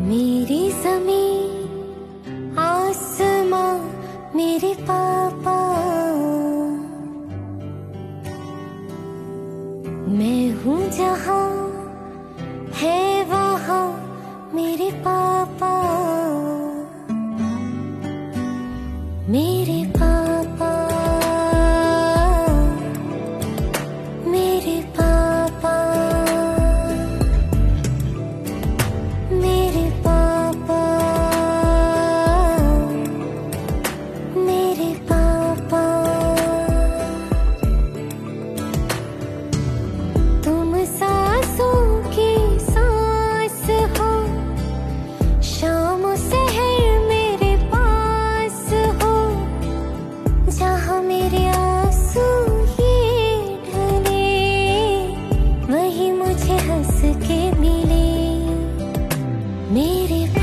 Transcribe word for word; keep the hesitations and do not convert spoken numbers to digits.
मेरी ज़मीं आसमां मेरे पापा, मैं हूँ जहाँ है वहाँ मेरे पापा, मेरे पापा, मेरे पापा, मेरे पापा, मेरे पापा। तुम सांसों की सांस हो, शाम सहर मेरे पास हो, जहाँ मेरे आंसू ये ढले, वही मुझे हंस के मिले। मेरे